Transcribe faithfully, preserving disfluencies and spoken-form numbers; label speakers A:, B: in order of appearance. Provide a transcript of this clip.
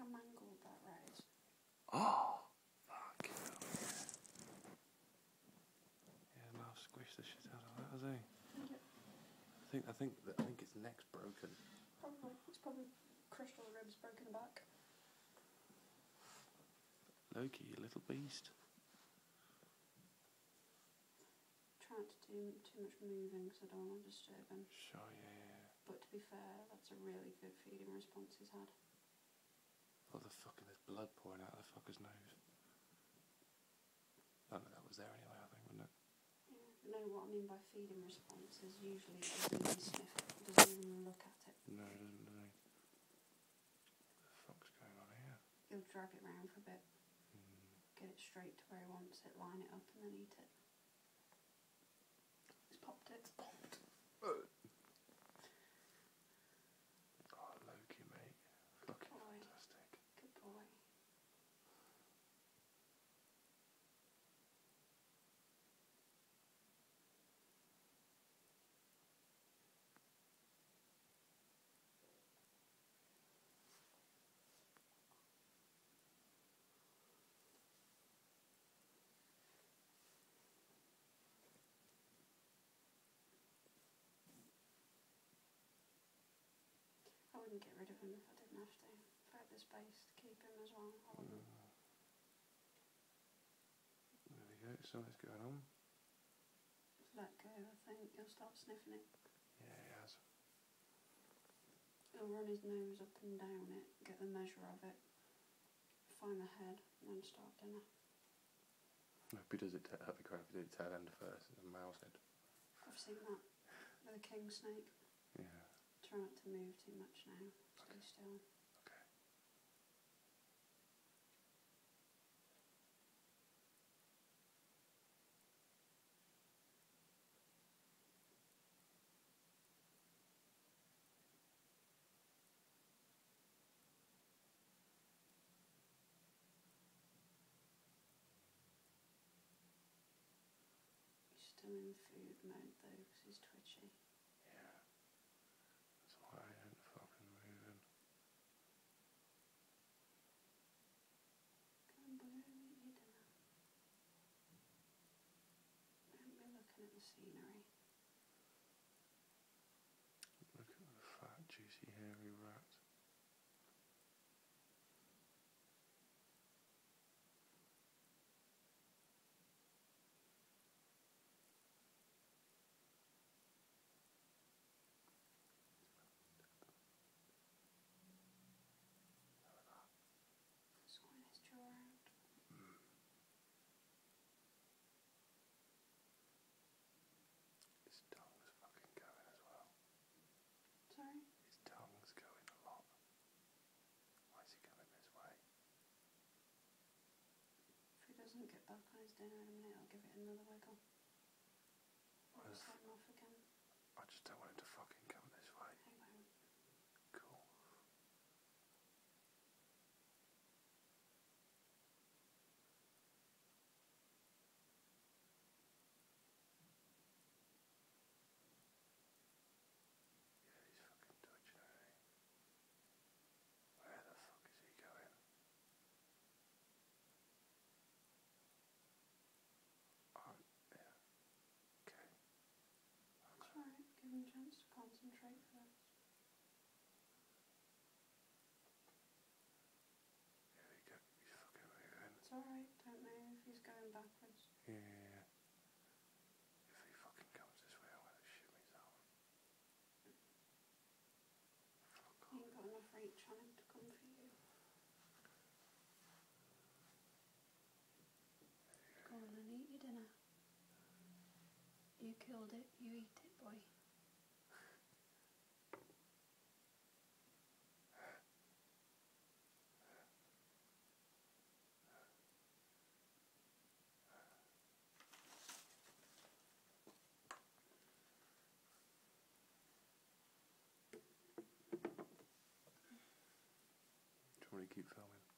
A: mangled that rat is.
B: Oh! Fuck yeah. Yeah, no, I've squished the shit out of that, has he? I think, I think, I think its neck's broken.
A: Probably. It's probably crushed all the ribs, broken the back.
B: Lokie, you little beast.
A: Trying to do too much moving because I don't want to disturb him.
B: Sure, yeah, yeah.
A: But to be fair, that's a really good feeding response he's had.
B: What the fuck, there's blood pouring out of the fucker's nose. None of that was there anyway, I think, wasn't it?
A: Yeah. No, what I mean by feeding response is usually he doesn't even sniff it, he doesn't even look at it.
B: No, it doesn't, does he? What the fuck's going on here?
A: He'll drag it round for a bit,
B: Mm.
A: get it straight to where he wants it, line it up and then eat it. He's popped it. Popped.
B: Oh, Lokie, mate. Fucking
A: boy.
B: fantastic.
A: Good boy. I wouldn't get rid of him if I didn't have to. If I had the space to keep him as well, I wouldn't.
B: Mm. There we go, something's going on.
A: Let go, I think. He'll start sniffing it.
B: Yeah, he has.
A: He'll run his nose up and down it, get the measure of it, find the head, and then start dinner.
B: I hope he does it, that'd be great if he did it tail end first and then mouse head.
A: I've seen that with a king snake.
B: Yeah.
A: Try not to move too much now. Stay
B: Okay.
A: still.
B: Okay.
A: He's still in food mode though, because he's twitchy.
B: Yeah. That's why I ain't fucking moving.
A: Come on, boy, eat your dinner. Don't be looking at the scenery.
B: Look at the fat, juicy, hairy rat.
A: Squint his jaw out.
B: Mm. His tongue's fucking going as well.
A: Sorry?
B: His tongue's going a lot. Why is he coming this way?
A: If he doesn't get back on his dinner in a minute, I'll give it another wiggle. Or
B: Well,
A: set him off again.
B: I just don't want him to fucking come this way.
A: He won't.
B: Cool. Yeah, he's fucking twitching, isn't he? Where the fuck is he going? Oh, yeah. Okay.
A: That's right. Give him a chance to concentrate first.
B: Here we go. He's fucking moving.
A: It's alright. Don't move. He's going backwards.
B: Yeah. If he fucking comes this way, I'm gonna shoot myself. Fuck
A: You
B: off.
A: ain't got enough reach on him to come for you. Go on and eat your dinner. You killed it. You eat it, boy.
B: Do you want me to keep filming?